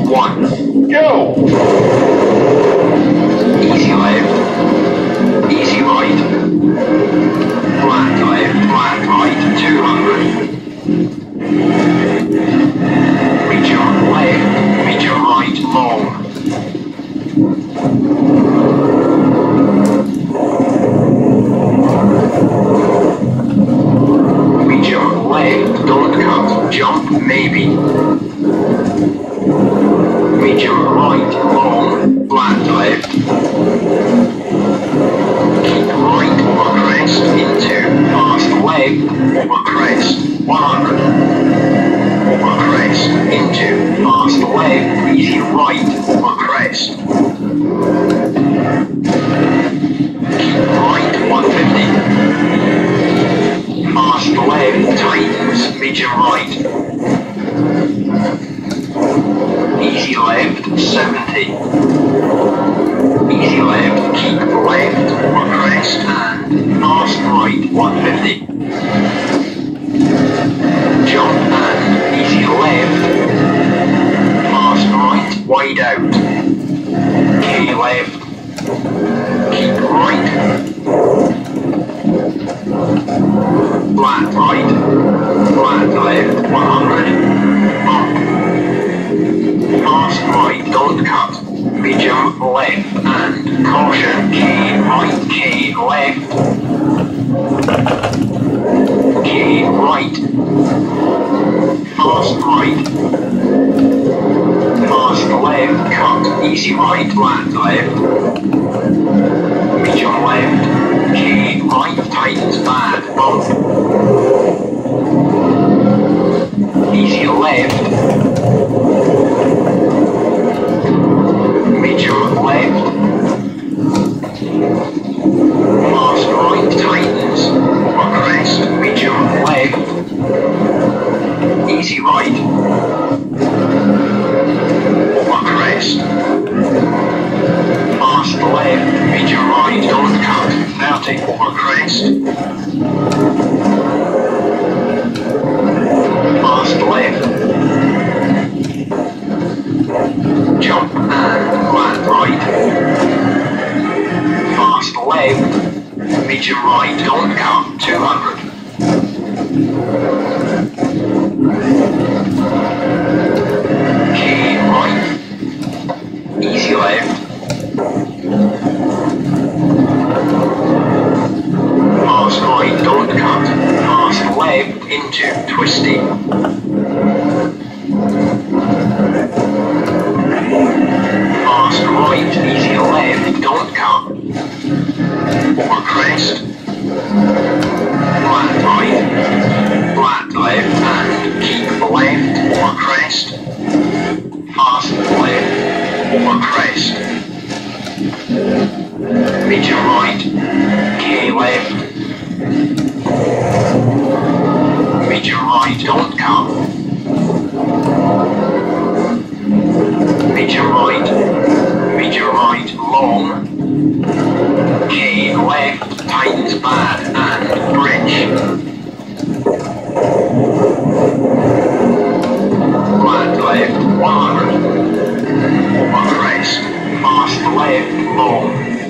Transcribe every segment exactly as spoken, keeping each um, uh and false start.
one, go! Easy left, easy right, flat left, flat right, two hundred. Medium left, medium right, long. Medium left, don't cut, jump maybe. Medium right, long, flat left. Keep right over crest into fast left over crest, one hundred. Over crest into fast left, easy right over crest. Keep right, one fifty. Fast left, tightens, medium right. Easy left, seventy. Easy left, keep left over crest and fast right, one fifty. Jump and easy left, fast right, wide out. K left, keep right. Flat right, flat left, one hundred. Bump. Fast right, don't cut. Medium left and caution, K right, K left. K right. Fast right. Fast left, cut. Easy right, flat left. Medium left. K right, tightens bad, bump. Easy left. Medium left. Fast right, tightens. Over crest, medium left. Easy right. Over crest. Fast left, medium right, don't cut. thirty over crest. Fast left. Jump and flat right. Fast left, medium right, don't cut, two hundred. K right, easy left. Fast right, don't cut, fast left into twisty. Fast right, easy left, don't cut. Over crest. Flat right. Flat left and keep left over crest. Fast left over crest. Medium right. K left. Medium right, don't cut. Medium right, medium right, long. K left, tightens bad and bridge. Flat left, one hundred. Over crest, fast left, long.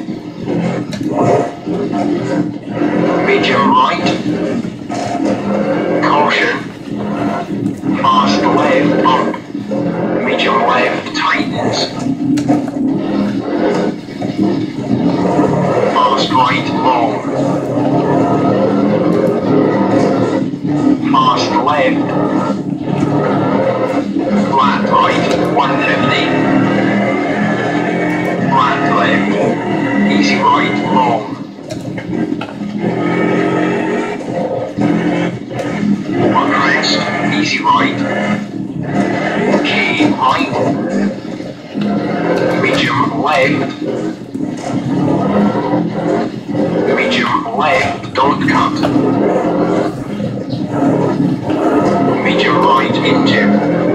Medium right. Caution. Fast left, bump. Medium left, tightens. Fast right, long. Fast left. Flat right, one fifty. Flat left. Easy right, long. Over crest, easy right. K right. Medium left. Medium left, don't cut. Medium right into